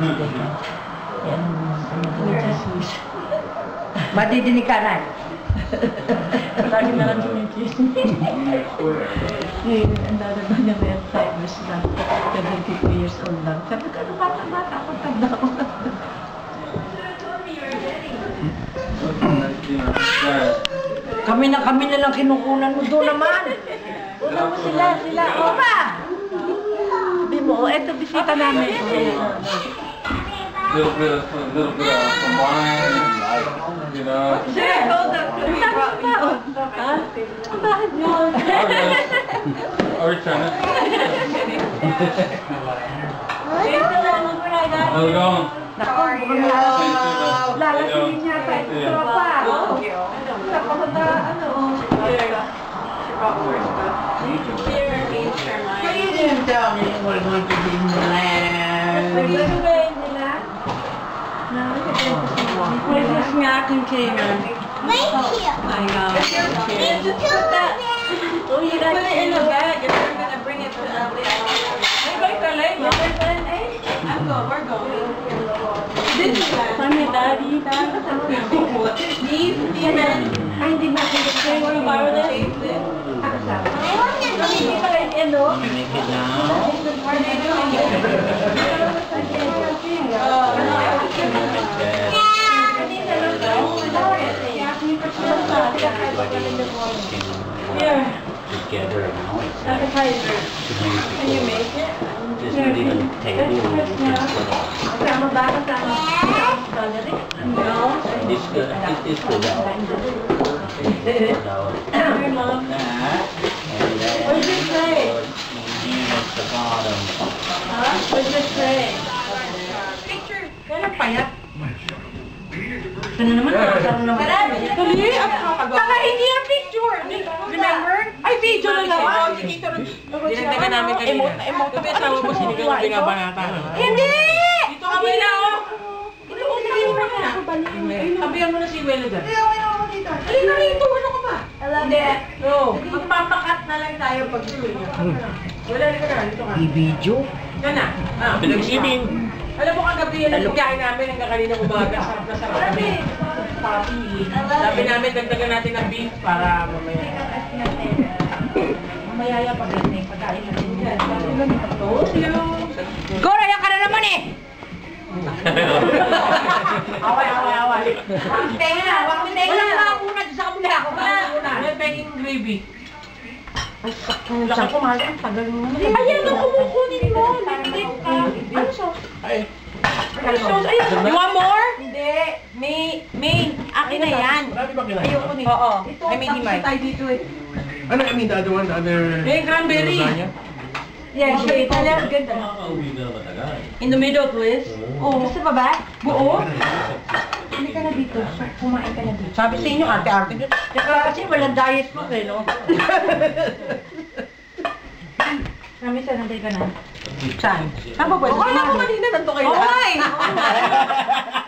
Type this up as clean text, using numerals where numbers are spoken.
Yan, Jesus. Madidinig ka na. Lagi na lang sinisisi. Ngayon, ang daraban niya may Alzheimer's lang. 72 years old lang. Sabi ko, ano bata-bata ako, tanda ako. Kami na lang kinukunan mo doon naman. Kunan mo sila. O ba? Sabi mo, eto bisita namin. Little bit of wine, you know. Sir, hold on. Ha? Bakit mo? I'll return it. How's it going? Lalasingin niya sa tropa. Sa pamunta, So you didn't tell me we're going to be in the land. Where's the snack container? Right here. I know. Oh, you got Put it in the bag and we're gonna bring it to the we're going. This is Mami, daddy. These, Ay, hindi na. Hindi mo yung baro na. I want to Hindi pa rin ano. Make it now. Here. Together now. Appetizer. Can you make it? Just leave it on the table. Kasama ba? Kasama? No. This good. This is good. Hi, Mom. Where's your tray? At the bottom. Huh? Where's your tray? Picture. Kailan payat? Sana naman, nakasama naman. Dali, Baka hindi yung picture. Remember? Ay, video na naman. Dinagdagan namin kanina. Ito yung asawa mo, sinigang na binabanata. Hindi! Dito kami na, oh! Ito ko na. Sabihan mo na si Welo dyan. Halika rito, ano ka ba? Hindi. No. Magpapakat na lang tayo pag tuloy niya. Wala rin ka na. Dito ka. I-video? Yan na. Pinag-ibig. Alam mo kagabi yan ang biyahe namin hanggang kaninang umaga. Sarap na sarap. Sabi namin, dagdagan natin ng beef para mamaya. Mamayaya pag ganyan, pagkain natin yan. Gora, ka na naman eh! Away. Tenga na, wag mo tenga na. Wala ka muna dyan sa kabila. Wala. May penging gravy. Ay, sakang laki ko, mahal. Tagal mo. Ayan, no, kumukunin mo. Ano sauce? Ano sauce? Ayan. You want more? Hindi. May, akin na yan. Marami ba kinain? Ayoko ni. Oo. Ito, I made him tapos tayo dito eh. Ano, I mean, the other one, the other... May cranberry. lasagna? Yes, wait. Alam, ganda. Nakakauwi na matagal. In the middle, please. Oh, gusto pa ba? Buo? Hindi ka na dito. So, kumain ka na dito. Sabi sa inyo, arte-arte dito. Kasi walang diet mo eh, no? Kami, sanay ka na. Saan? Saan ba pwede? Akala ko kanina nandun kayo lahat. Oo nga eh.